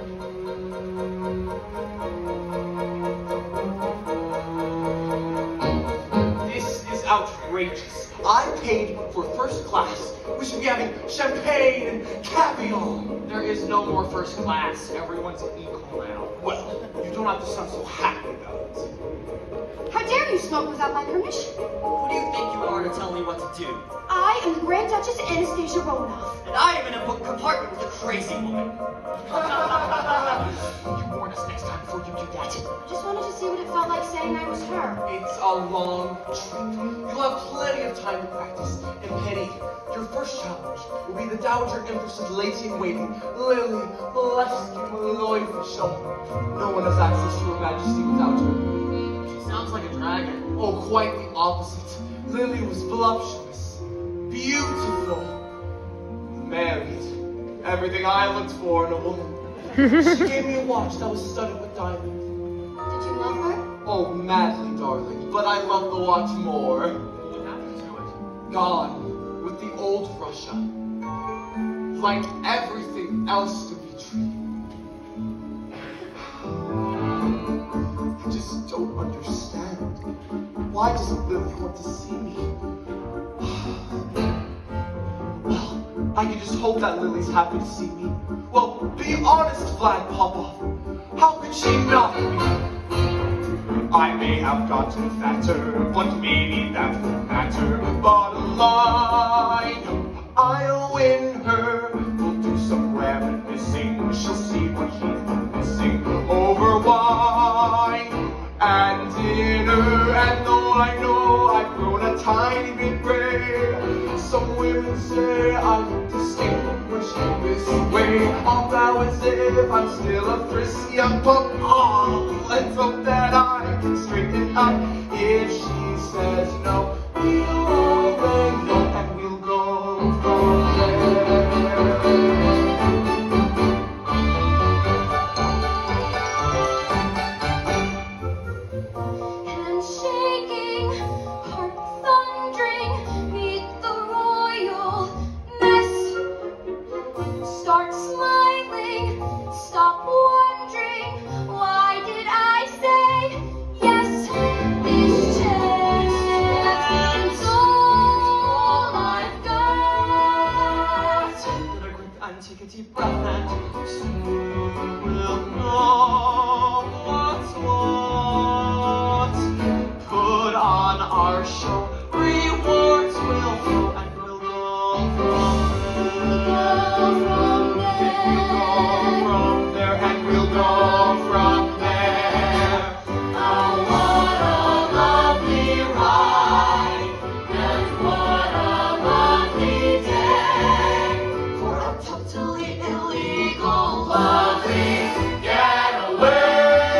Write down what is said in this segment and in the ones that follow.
This is outrageous. I paid for first class. We should be having champagne and caviar. There is no more first class. Everyone's equal now. Well, you don't have to sound so happy about it. How dare you smoke without my permission? Who do you think you are to tell me what to do? I am the Grand Duchess Anastasia Romanoff. And I am in a book compartment with a crazy woman. You warn us next time before you do that. I just wanted to see what it felt like saying I was her. It's a long trip. You'll have plenty of time to practice. And Penny, your first challenge will be the Dowager Empress of Lady-in-Waiting, Lily Molesky Maloy-Fischel. No one has access to Her Majesty without her. She sounds like a dragon. Oh, quite the opposite. Lily was voluptuous, beautiful, married. Everything I looked for in a woman. She gave me a watch that was studded with diamonds. Did you love her? Oh, madly, darling, but I love the watch more. What happened to it? Gone with the old Russia. Like everything else to be true. I just don't understand. Why doesn't Lily want to see me? Well, I can just hope that Lily's happy to see me. Well, be honest, Vlad Popov. How could she not be? I may have gotten fatter, but maybe that won't matter. Bottom line, I'll win her. We'll do some reminiscing. She'll see what he's been missing over wine and dinner. And though I know I've grown a tiny bit gray, some women say I look distinguished in this way. I'll bow as if I'm still a frisky young punk. Oh, let's hope that I can straighten up. If she says no, we'll always know and we'll go from there. Take a deep breath and soon we'll know what's what. Put on our show, rewards will flow, and we'll go from there. We'll go from there, and we'll go from there. Oh, what a lovely ride, and what a lovely day for a totally illegal, lovely getaway.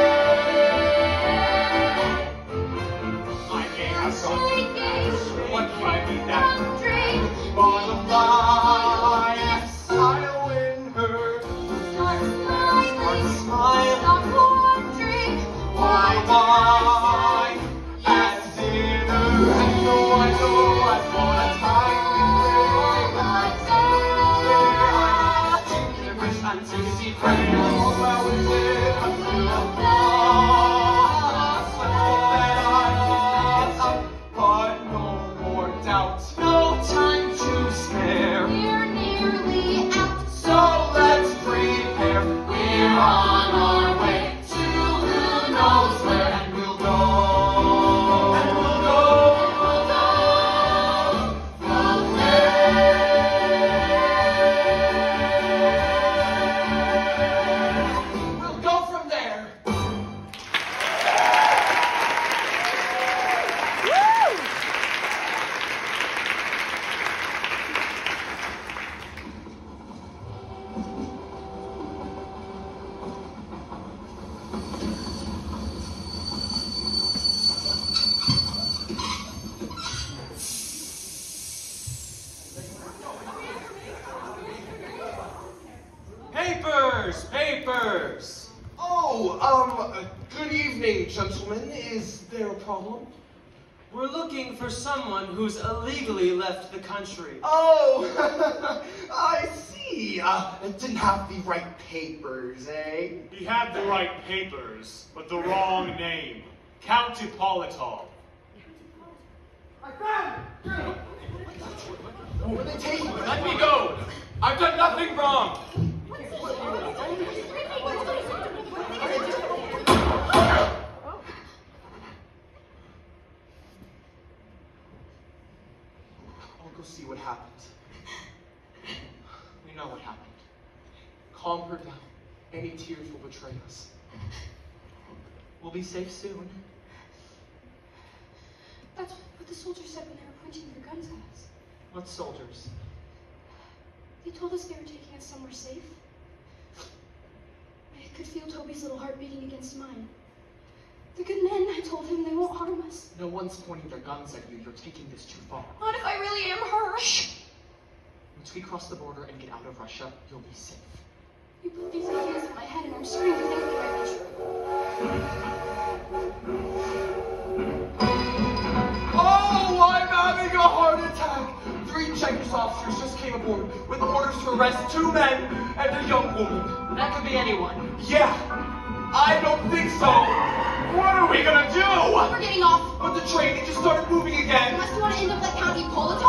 I may have gone too fast. What might be that? Bottom line, yes, I'll win her. Start smiling, stop wondering why at dinner. And though I know I've gone a tiny bit, I'm taking a deep breath. Oh, well, is it until I'm lost? Let's hope that I get up, but no more doubt. No time to spare. We're nearly out, so let's prepare. We're on our way to who knows where, and we'll go. And we'll go from there. We'll go from there. Papers! Papers! Oh, good evening, gentlemen. Is there a problem? We're looking for someone who's illegally left the country. Oh, I see. see. Didn't have the right papers, eh? He had the right papers, but the wrong name. Count Hippolytov. I found it! Where are they taking me? Let me go! I've done nothing wrong! I'll go see what happened. We know what happened. Calm her down. Any tears will betray us. We'll be safe soon. That's what the soldiers said when they were pointing their guns at us. What soldiers? They told us they were taking us somewhere safe. I could feel Toby's little heart beating against mine. The good men, I told him, they won't harm us. No one's pointing their guns at you. You're taking this too far. Not if I really am her. Shh! Once we cross the border and get out of Russia, you'll be safe. You put these ideas in my head and I'm starting to think they might be true. Oh, I'm having a heart attack! 3 Chinese officers just came aboard with orders to arrest 2 men and a young woman. That could be anyone. Yeah, I don't think so. What are we gonna do? We're getting off. But the train, it just started moving again. Unless you want to end up like Count Hippolytov.